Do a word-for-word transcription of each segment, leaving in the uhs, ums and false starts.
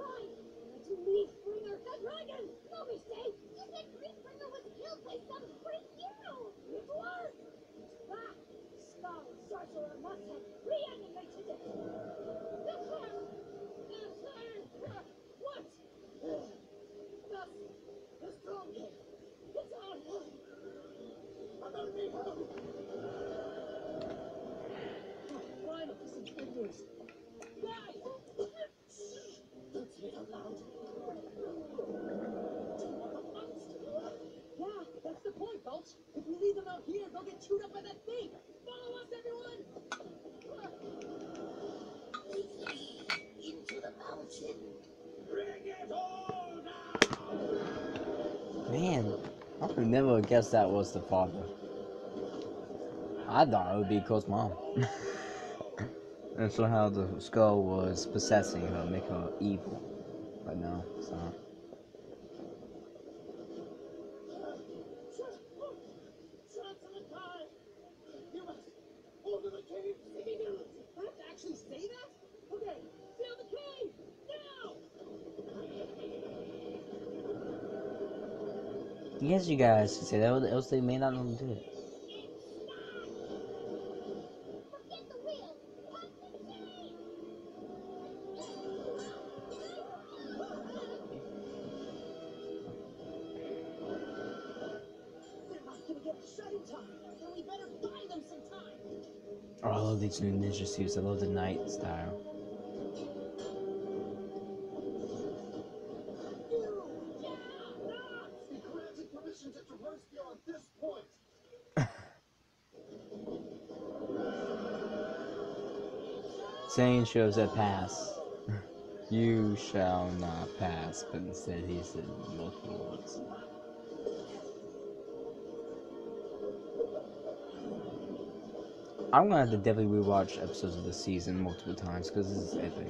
right. It's Leafbringer the dragon. No mistake. You said Leafbringer was killed by some great hero. It was. That skull sorcerer must have reanimated it. The hell? The hell? What? That's the strong game. It's on. I'm gonna be home. Finally, some good news. Guys! Don't say it out loud. Do you want the monster? Yeah, that's the point, Gulch. If we leave them out here, they'll get chewed up by that thing. Follow us, everyone! Into the mountain. Bring it all down! Man, I would never guess that was the father. I thought it would be Cole's mom. And somehow the skull was possessing her, make her evil. But no, it's not. Actually say that? Okay, fill the cave now! Yes, you guys should say that, else they may not know to do it. Forget the wheel! Cut the chain! They're not gonna get shut in time, so we better buy them some time. Oh, I love these new ninja suits. I love the night style. Saying shows that pass. You shall not pass, but instead he said multiple words. I'm gonna have to definitely rewatch episodes of this season multiple times because this is epic.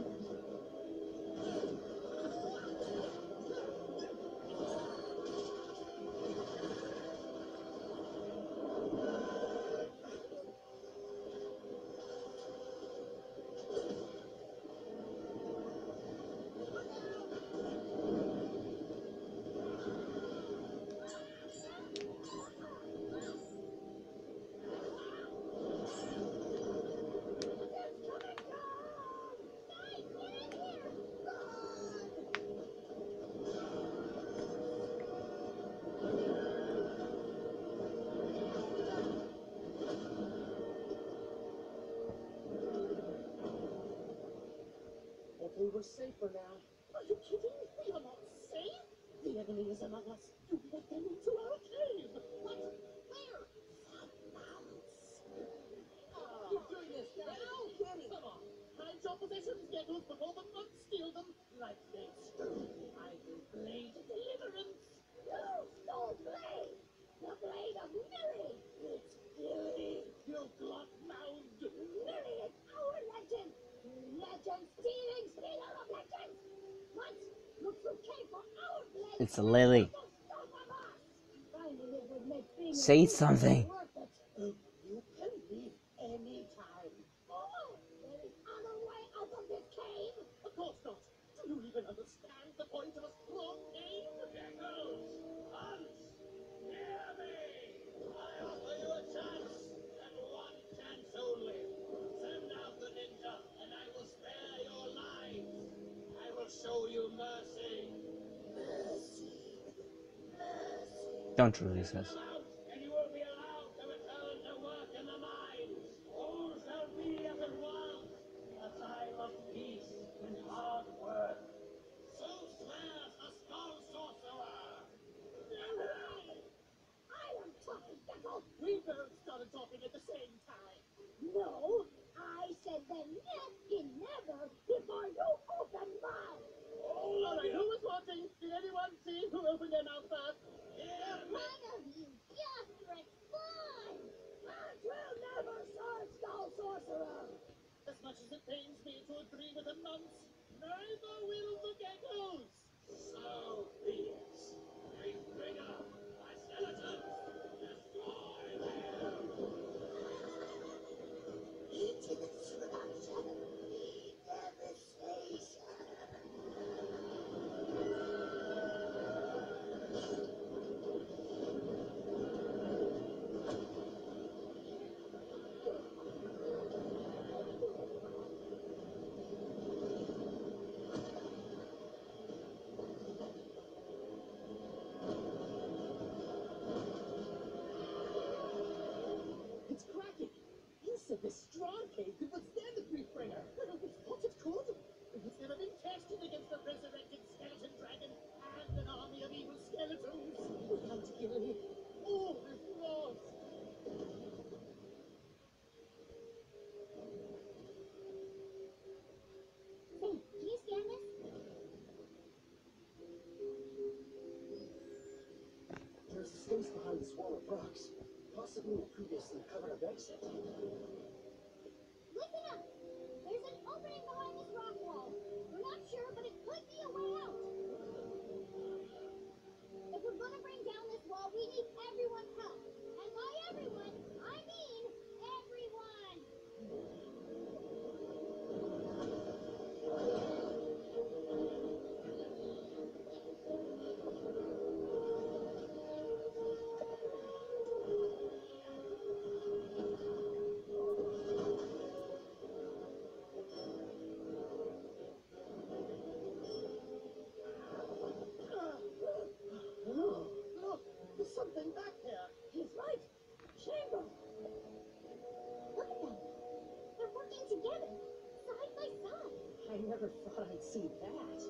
We were safer now. Are you kidding? We are not safe. The enemy is among us. You let them into our cave. What? Where? The mounts. Oh, you're doing this now? Kenny. Come on. Hide your possessions, Geckos, before the monks steal them. Like they stole the ivory blade of deliverance. You stole blade. The blade of Millie. It's Billy. You glot-mouthed. Millie is our legend. Legend stealing stealer of legends! What? Look through cave for our blade! It's a lily. Say something. You can leave any time. Oh, there is other way out of this cave? Of course not. Do you even understand the point of a strong cave? Geckos! Hunts! Hear me! I offer you a chance, and one chance only. Send out the ninja, and I will spare your lives. I will show you mercy. Mercy. Mercy. Don't release us. And you will be allowed to return to work in the mines. All shall be as it was. A time of peace and hard work. So swears the skull sorcerer. I am talking, Gecko. We both started talking at the same time. No, I said the next in never before you open mouth. All right, who was watching? Did anyone see who opened their mouth first? None of you just respond. That will never serve, skull sorcerer. As much as it pains me to agree with the monks, neither will the Geckos. So be it. Leafbringer, my skeletons, destroy them. Into destruction, devastation. this wall of rocks. Possibly a previously covered up exit. Listen up! There's an opening behind this rock wall. We're not sure, but it could be a way out. If we're gonna bring down this wall, we need everyone's help. And by everyone, I mean everyone! Look, there's something back here. He's right. Chamber. Look at them. They're working together, side by side. I never thought I'd see that.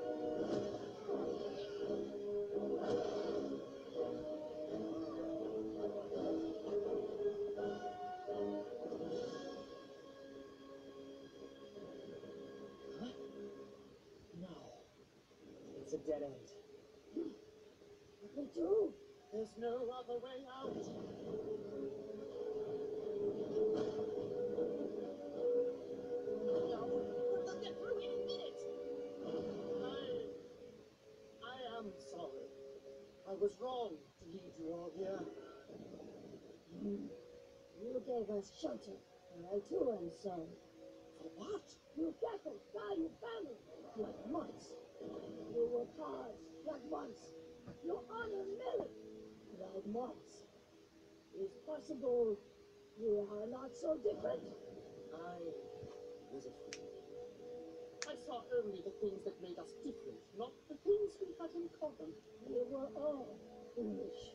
Huh? No. It's a dead end. What do we do? There's no other way out. No, we'll get through in a minute. I... I am sorry. I was wrong to lead you all here. You gave us shelter, and I too am sorry. For what? You castles, valued family, like months. You were cars, like months. You honor Millie, like months. It's possible we are not so different. I was a fool. I saw only the things that made us different, not the things we had in common. We were all foolish.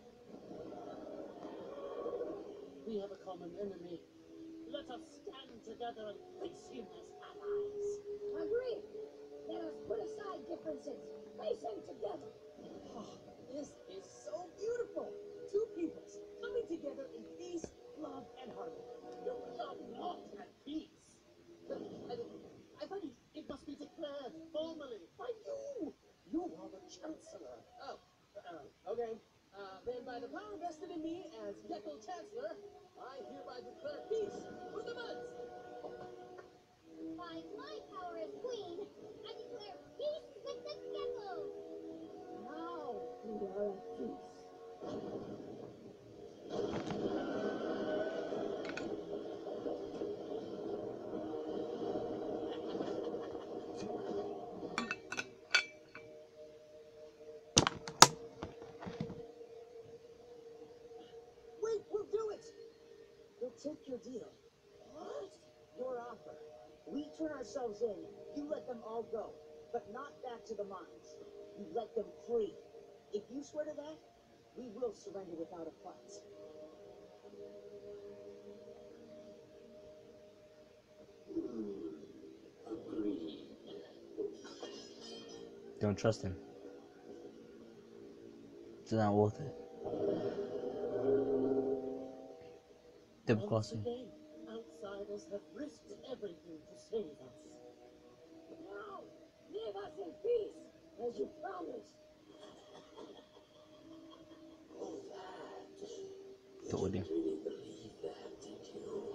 We have a common enemy. Let us stand together and face him as allies. Agree. Let us put aside differences. Face him together. Oh, this is so beautiful. Two peoples coming together in peace, love, and harmony. No, we are not at peace. But, I, I thought it, it must be declared formally by you. You are the Chancellor. Oh, uh, okay. Uh, then by the power vested in me as Gecko Chancellor, I hereby declare peace with the buds. By my power as queen, I declare peace with the geckos. Now we are at peace. Wait, we'll do it. We'll take your deal. What? Your offer. We turn ourselves in. You let them all go, but not back to the mines. You let them free. If you swear to that, we will surrender without a fight. Agreed. Don't trust him. It's not worth it. Double Once crossing. again, outsiders have risked everything to save us. Now, leave us in peace, as you promised. Oh, that. Told you. Really believe that, did you?